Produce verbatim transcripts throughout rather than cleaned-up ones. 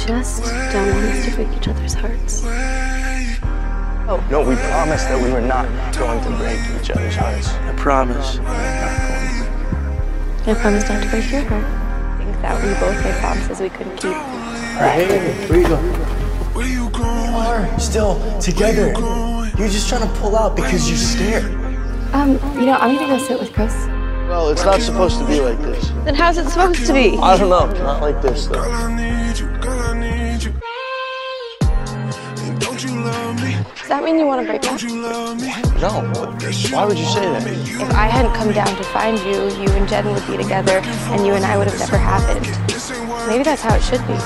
just don't want us to break each other's hearts. Oh, no, we promised that we were not going to break each other's hearts. I promise. I promise not to break your heart. I think that we both made promises we couldn't keep. Hey, where you going? Where you going? We are still together. You're just trying to pull out because you're scared. Um, you know, I'm gonna go sit with Chris. Well, it's not supposed to be like this. Then how's it supposed to be? I don't know. Not like this, though. Does that mean you want to break up? No. Why would you say that? If I hadn't come down to find you, you and Jen would be together, and you and I would have never happened. Maybe that's how it should be.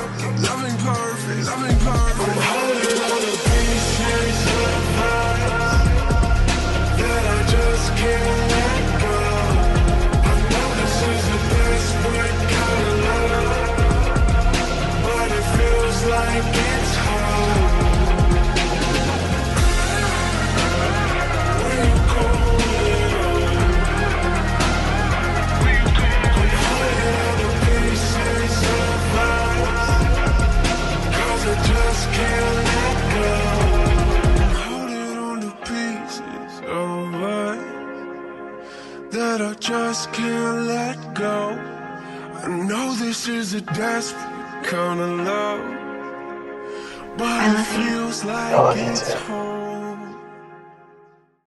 That I just can't let go. I know this is a desperate kind of love, but I love it feels like I love you it's too. home.